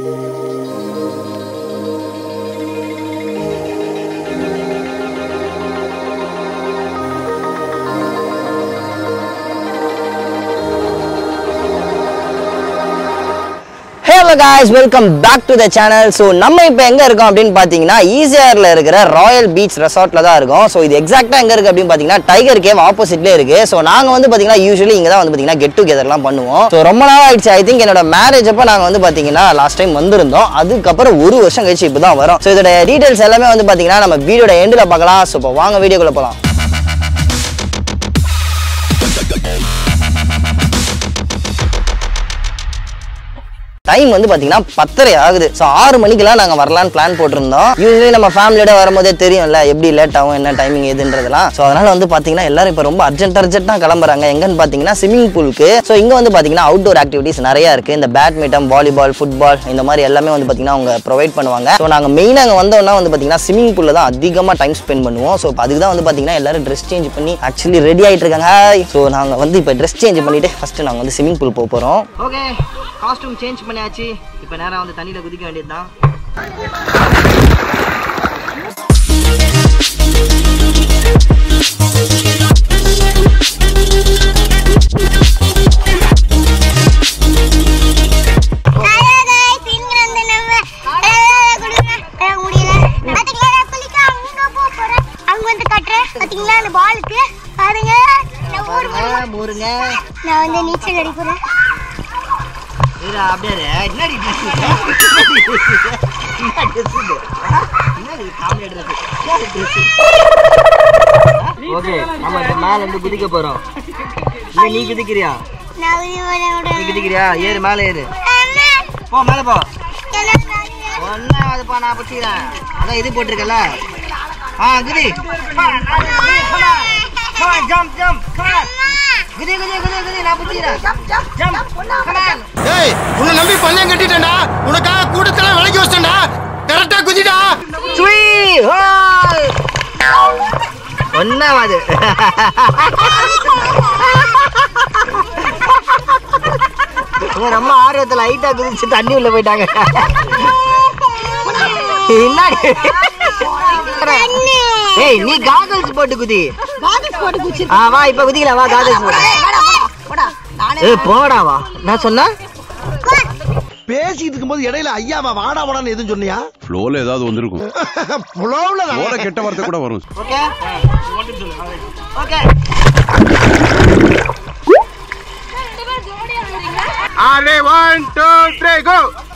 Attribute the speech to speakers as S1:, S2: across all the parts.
S1: Hello guys, welcome back to the channel. So நம்ம இப்போ எங்க இருக்கோம் அப்படினு பாத்தீங்கன்னா ஈசிஆர்ல இருக்கிற ராயல் பீச் ரெசார்ட்ல தான் இருக்கோம். சோ இது எக்ஸாக்ட்டா எங்க இருக்கு அப்படினு பாத்தீங்கன்னா டைகர் கேவ் ஆப்போசிட்லயே இருக்கு. சோ நாங்க வந்து பாத்தீங்கன்னா யூசுவலி இங்க தான் வந்து பாத்தீங்கன்னா கெட் டுகெதர்லாம் பண்ணுவோம். சோ ரொம்ப நாள் ஆயிடுச்சு. ஐ திங்க் என்னோட மேரேஜ் அப்ப நாங்க வந்து பாத்தீங்கன்னா லாஸ்ட் டைம் வந்திருந்தோம். அதுக்கு அப்புறம் ஒரு வருஷம் கழிச்சு இப்போ தான் வரோம். சோ இதோட டீடைல்ஸ் எல்லாமே வந்து பாத்தீங்கன்னா நம்ம வீடியோட எண்ட்ல பார்க்கலாம். சோ இப்போ வாங்க வீடியோக்குள்ள போலாம். டைம் வந்து பாத்தீங்கன்னா 10:30 ஆகுது. ஸோ 6 மணிக்கெல்லாம் நாங்கள் வரலான்னு பிளான் போட்டிருந்தோம். யூஸ்வலி நம்ம ஃபேமிலியோட வரும்போதே தெரியும்ல எப்படி லேட் ஆகும் என்ன டைமிங் எதுன்றதுலாம். ஸோ அதனால வந்து பாத்தீங்கன்னா எல்லாரும் இப்போ ரொம்ப அர்ஜென்ட்டாக கிளம்புறாங்க. எங்கன்னு பாத்தீங்கன்னா ஸ்விமிங் பூலுக்கு. ஸோ இங்கே வந்து பாத்தீங்கன்னா அவுட்டோர் ஆக்டிவிட்டிஸ் நிறைய இருக்கு. இந்த பேட்மிண்டன், வாலிபால், ஃபுட்பால் இந்த மாதிரி எல்லாமே வந்து பாத்தீங்கன்னா அவங்க ப்ரொவைட் பண்ணுவாங்க. ஸோ நாங்கள் மெயினாக அங்கே வந்தோம்னா வந்து பாத்தீங்கன்னா ஸ்விமிங் பூலில் தான் அதிகமாக டைம் ஸ்பெண்ட் பண்ணுவோம். ஸோ அதுக்கு தான் வந்து பாத்தீங்கன்னா எல்லாரும் ட்ரெஸ் சேஞ்ச் பண்ணி ஆக்சுவலி ரெடி ஆகிட்டு இருக்காங்க. ஸோ நாங்கள் வந்து இப்போ ட்ரெஸ் சேஞ்ச் பண்ணிட்டு ஃபர்ஸ்ட் நாங்கள் வந்து ஸ்விமிங் பூல் போகிறோம். ஓகே, காஸ்டியூம் சேஞ்ச் பண்ணியாச்சு. இப்போ நேரா வந்து தண்ணியில குதிக்க வேண்டியதுதான்.
S2: நான் வந்து நீச்சல் அடிக்கிறேன்.
S1: ஓகே, நம்ம இப்ப மேல இருந்து குதிக்க போறோம். நீ குதிக்கிறியா? நீ குதிக்கிறியா? ஏறு, மேல ஏறு. போ, மேல போ. ஒன்னாவதுப்பா, நான் பிடிச்சிக்கிறேன். அதான் இது போட்டிருக்கல. குதி. Jump jump. குதி குதி குதி குதி, நான் பிடிச்சிக்கிறேன். ஜம்ப். கமான்.
S3: ஏய், உன்னை நம்பி பந்தயம் கட்டிட்டேன்டா. உனக்காக கூட்டத்துல விலகி வச்சேன்டா. கரெக்டா குதிடா.
S1: ஸ்வீ ஹோய். ஒன்னாவது. ரொம்ப ஆர்வத்துல ஹைட்டா குதிச்சு தண்ணி உள்ள போயிட்டாங்க. ஏய், நீ காகல்ஸ் போட்டு குதி. வா இப்ப குதிக்கலாம். வா, காகல்ஸ் போடு. ஏய் போடா, வா. நான் சொன்னா
S3: பேசிட்டு இருக்கும்போது இடையில ஐயாவா வாடா வாடான்னு எதுவும் சொன்னியா?
S4: ஃப்ளோல ஏதாவது வந்திருக்கும்.
S3: ஃப்ளோல
S4: ஓட கெட்ட வார்த்தை கூட வரும்.
S1: Okay okay.
S3: ஆலே 1 2 3 கோ.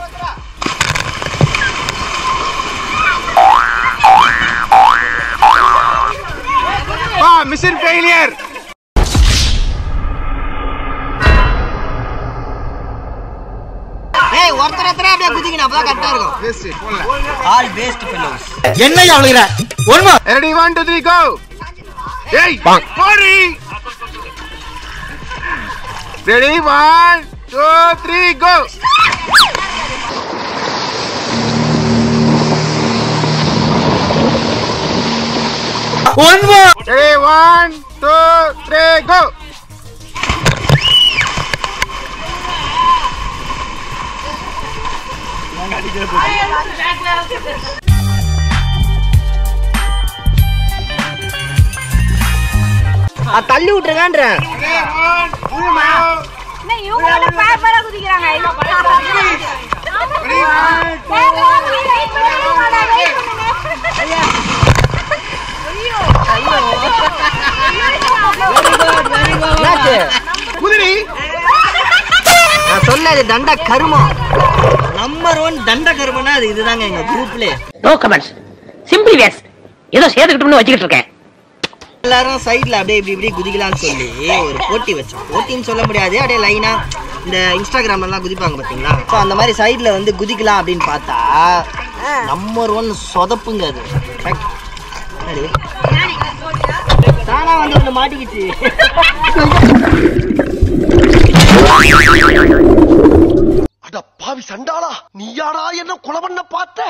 S3: Mission failure.
S1: ஏய், ஒருத்தர் அப்படியே குதிக்கணும். அப்பதான் கரெக்ட்டா இருக்கும்.
S3: வேஸ்ட் போல.
S1: All waste fellows.
S3: என்னையா அவளுங்கற? One more. Ready 1 2 3 go. ஏய், போடி. Ready 1 2 3 go. One more. Ready, 1 2 3 go.
S1: தள்ளி விட்டுருங்கன்ற.
S2: இவங்களோட பேப்பரா குதிக்கிறாங்க.
S3: குதிரை.
S1: நான் சொன்னது தண்ட கருமம். நம்பர் 1 தண்ட கருமம்னா அது இதுதாங்க எங்க குரூப்ல.
S5: No comments. சிம்பிளி வேஸ். ஏதோ சேதுக்கிட்டோம்னு வச்சிட்டு இருக்கேன்.
S1: எல்லாரும் சைடுல அப்படியே இப்படி குதிக்கலாம்னு சொல்லி ஒரு போட்டி வச்சோம். போட்டின்னு சொல்ல முடியாது, அப்படியே லைனா இந்த இன்ஸ்டாகிராம்ல எல்லாம் குதிப்பாங்க பாத்தீங்களா. ஸோ அந்த மாதிரி சைடுல வந்து குதிக்கலாம் அப்படின்னு பார்த்தா நம்பர் 1 சொதப்புங்க அது. தானா வந்து ஒண்ணு மாட்டிக்கிச்சு.
S3: அட பாவி சண்டாளா, நீயாடா என்ன கொலை பண்ண பார்த்த?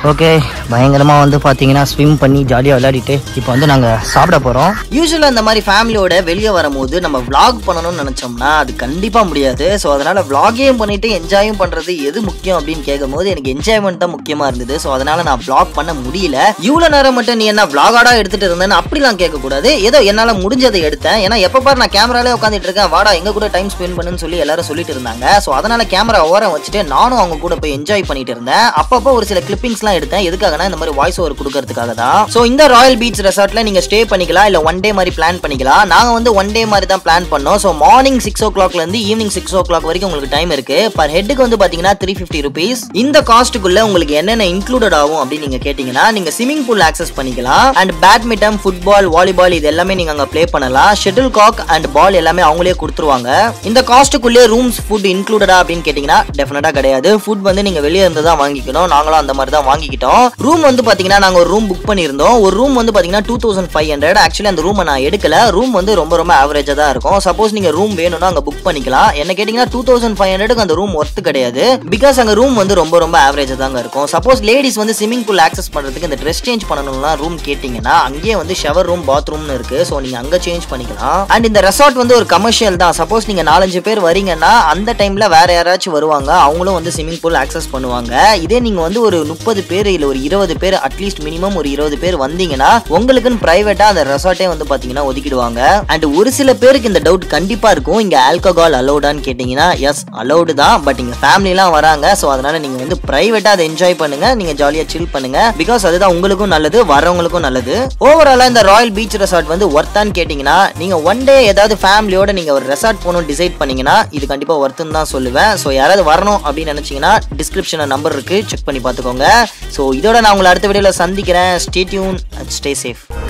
S1: ஓகே, பயங்கரமாக வந்து பார்த்தீங்கன்னா ஸ்விம் பண்ணி ஜாலியாக விளையாடிட்டு இப்போ வந்து நாங்கள் சாப்பிட போகிறோம். யூஸ்வலாக இந்த மாதிரி ஃபேமிலியோட வெளியே வரும்போது நம்ம vlog பண்ணணும்னு நினச்சோம்னா அது கண்டிப்பாக முடியாது. ஸோ அதனால் vlogகையும் பண்ணிட்டு என்ஜாயும் பண்ணுறது எது முக்கியம் அப்படின்னு கேட்கும்போது எனக்கு என்ஜாய்மெண்ட் தான் முக்கியமாக இருந்தது. ஸோ அதனால் நான் vlog பண்ண முடியல. இவ்வளோ நேரம் மட்டும் நீ என்ன vlog-ஆடா எடுத்துகிட்டு இருந்தேன்னு அப்படிலாம் கேட்கக்கூடாது. ஏதோ என்னால் முடிஞ்சதை எடுத்தேன். ஏன்னா எப்போ பாரு நான் கேமராலே உட்காந்துட்டு இருக்கேன், வாடா எங்க கூட டைம் ஸ்பெண்ட் பண்ணுன்னு சொல்லி எல்லாரும் சொல்லிட்டு இருந்தாங்க. ஸோ அதனால் கேமரா ஓரம் வச்சுட்டு நானும் அவங்க கூட போய் என்ஜாய் பண்ணிட்டு இருந்தேன். அப்பப்போ ஒரு சில கிளிப்பிங்ஸ்லாம் எடுத்தேன். எதுக்காகனா இந்த மாதிரி வாய்ஸ் ஓவர் கொடுக்கறதுக்காக தான். சோ இந்த ராயல் பீச் ரெசார்ட்ல நீங்க ஸ்டே பண்ணிக்கலாம், இல்ல ஒன் டே மாதிரி பிளான் பண்ணிக்கலாம். நாங்க வந்து ஒன் டே மாதிரி தான் பிளான் பண்ணோம். சோ மார்னிங் 6 o'clock இருந்து ஈவினிங் 6 o'clock வரைக்கும் உங்களுக்கு டைம் இருக்கு. பர் ஹெட்டுக்கு வந்து பாத்தீங்கன்னா 350 rupees. இந்த காஸ்ட்டுக்குள்ள உங்களுக்கு என்னென்ன இன்க்ளூடட் ஆகும் அப்படின்னு நீங்க கேட்டீங்கன்னா, நீங்க ஸ்விமிங் பூல் ஆக்சஸ் பண்ணிக்கலாம், அண்ட் பேட்மிண்டன், ஃபுட்பால், வாலிபால் இது எல்லாமே நீங்க அங்க ப்ளே பண்ணலாம். ஷட்டில் காக் அண்ட் பால் எல்லாமே அவங்களே கொடுத்துருவாங்க. இந்த காஸ்ட்டுக்குள்ளே ரூம்ஸ் ஃபுட் இன்க்ளூடடா அப்படின்னு கேட்டீங்கன்னா டெஃபினட்டா கிடையாது. ஃபுட் வந்து நீங்க வெளியே இருந்து தான் வாங்கிக்கணும். நாங்களும் அந்த மாதிரி தான் வாங்கிக்கிட்டோம். ரூம் வந்து பாத்தீங்கன்னா நாங்க ஒரு ரூம் புக் பண்ணியிருந்தோம். ஒரு ரூம் வந்து பாத்தீங்கன்னா 2500. ஆக்சுவலி அந்த ரூம் நான் எடுக்கல. ரூம் வந்து ரொம்ப ஆவரேஜா தான் இருக்கும். சப்போஸ் நீங்க ரூம் வேணும்னா அங்க புக் பண்ணிக்கலாம். என்ன கேட்டீங்கன்னா 2500 அந்த ரூம் ஒர்த் கிடையாது. பிகாஸ் அங்க ரூம் வந்து ரொம்ப ஆவரேஜா தாங்க இருக்கும். சப்போஸ் லேடிஸ் வந்து ஸ்விமிங் பூல் ஆக்சஸ் பண்றதுக்கு இந்த ட்ரெஸ் சேஞ்ச் பண்ணணும்னா ரூம் கேட்டீங்கன்னா அங்கேயே வந்து ஷவர் ரூம், பாத்ரூம்னு இருக்கு. சோ நீங்க அங்க சேஞ்ச் பண்ணிக்கலாம். அண்ட் இந்த ரெசார்ட் வந்து ஒரு கமர்ஷியல் தான். சப்போஸ் நீங்க 4-5 பேர் வரீங்கன்னா அந்த டைம்ல வேற யாராச்சும் வருவாங்க, அவங்களும் வந்து ஸ்விமிங் பூல் ஆக்சஸ் பண்ணுவாங்க. இதே நீங்க வந்து ஒரு 30 பேர் இல்ல ஒரு 20 பேர், அட்லீஸ்ட் மினிமம் ஒரு 20 பேர் வந்தீங்கன்னா உங்களுக்குன்னு பிரைவேட்டா அந்த ரெசார்ட்டே வந்து பாத்தீங்கன்னா ஒதுக்கிடுவாங்க. அண்ட் ஒரு சில பேருக்கு இந்த டவுட் கண்டிப்பா இருக்கும், இங்க ஆல்கஹால் அலௌடான்னு கேட்டீங்கன்னா எஸ் அலௌடு தான். பட் இங்க ஃபேமிலி எல்லாம் வராங்க. சோ அதனால நீங்க வந்து பிரைவேட்டா அதை என்ஜாய் பண்ணுங்க, நீங்க ஜாலியா சில் பண்ணுங்க. பிகாஸ் அதுதான் உங்களுக்கும் நல்லது, வரவங்களுக்கும் நல்லது. ஓவராலா இந்த ராயல் பீச் ரெசார்ட் வந்து ஒர்த்தான்னு கேட்டீங்கன்னா, நீங்க ஒன் டே ஏதாவது ஃபேமிலியோட நீங்க ஒரு ரெசார்ட் போகணும் டிசைட் பண்ணீங்கன்னா இது கண்டிப்பா ஒர்த்துன்னு தான் சொல்லுவேன். சோ யாராவது வரணும் அப்படின்னு நினைச்சீங்கன்னா டிஸ்கிரிப்ஷன்ல நம்பர் இருக்கு, செக் பண்ணி பார்த்துக்கோங்க. ஸோ இதோட நான் உங்களை அடுத்த வீடியோவில் சந்திக்கிறேன். Stay tuned and stay safe.